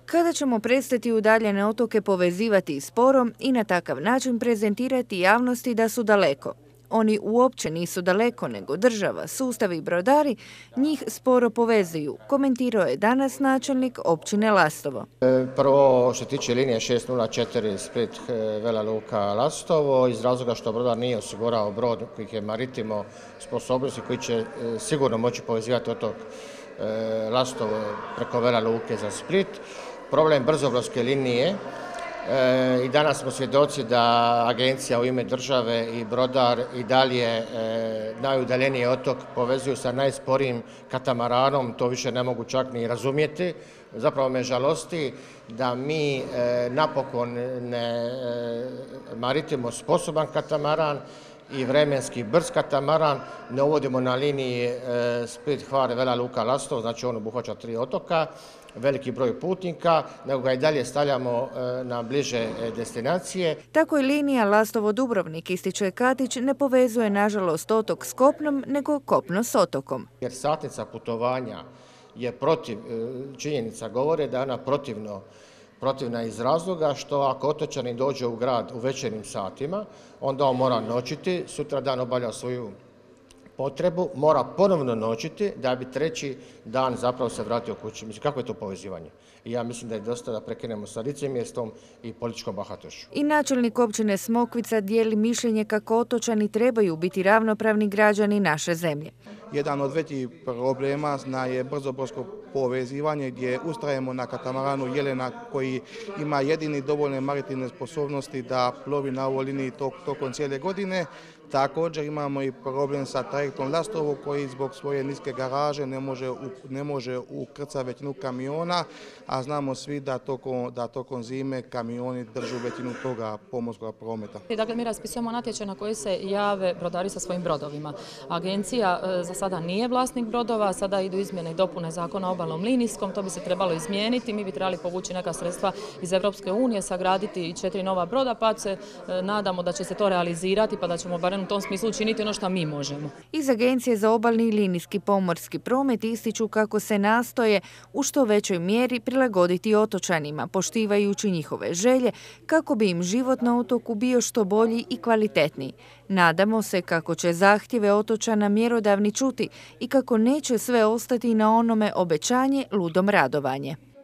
Kada ćemo prestati udaljene otoke povezivati sporo i na takav način prezentirati javnosti da su daleko? Oni uopće nisu daleko, nego država, sustavi i brodari njih sporo povezuju, komentirao je danas načelnik općine Lastovo. Prvo, što se tiče linije 604 Split Vela Luka Lastovo, iz razloga što brodar nije osigurao brod koji je maritimo sposobnosti koji će sigurno moći povezivati otok Lastovo preko Vela Luke za Split. Problem brzobrodske linije i danas smo svjedoci da agencija u ime države i brodar i dalje najudaljeniji otok povezuju sa najsporijim katamaranom, to više ne mogu čak ni razumjeti. Zapravo me žalosti da mi napokon ne maritimo sposoban katamaran i vremenski brz katamaran ne uvodimo na liniji Split, Hvar, Vela Luka, Lastovo, znači on obuhvaća 3 otoka, veliki broj putnika, nego ga i dalje stavljamo na bliže destinacije. Tako i linija Lastovo-Dubrovnik, ističe Katić, ne povezuje nažalost otok s kopnom, nego kopno s otokom. Jer satnica putovanja je protiv, činjenica govore da je ona protivna iz razloga što ako otočanin dođe u grad u večernjim satima, onda on mora noćiti, sutra dan obavlja svoju potrebu, mora ponovno noćiti da bi treći dan zapravo se vratio kući. Mislim, kako je to povezivanje? I ja mislim da je dosta da prekinemo sa licemjerstvom i političkom bahatošću. I načelnik općine Smokvica dijeli mišljenje kako otočani trebaju biti ravnopravni građani naše zemlje. Jedan od većih problema je brzobrodsko povezivanje gdje ustrajemo na katamaranu Jelena koji ima jedini dovoljne maritimne sposobnosti da plovi na ovoj liniji tokom cijele godine. Također imamo i problem sa trajektom Lastovo koji zbog svoje niske garaže ne može ukrcati većinu kamiona, a znamo svi da tokom zime kamioni držu većinu toga pomorskog prometa. Dakle, mi raspisujemo natječaj na koji se jave brodari sa svojim brodovima. Agencija za sada nije vlasnik brodova, sada idu izmjene i dopune zakona o obalnom linijskom, to bi se trebalo izmijeniti, mi bi trebali povući neka sredstva iz Europske unije, sagraditi i 4 nova broda, pa se nadamo da će se to realizirati, pa da ćemo barem u tom smislu učiniti ono što mi možemo. Iz Agencije za obalni i linijski pomorski promet ističu kako se nastoje u što većoj mjeri prilagoditi otočanima, poštivajući njihove želje kako bi im život na otoku bio što bolji i kvalitetniji. Nadamo se kako će zahtjeve otočana mjerodavni čuti i kako neće sve ostati na onome obećanje ludom radovanje.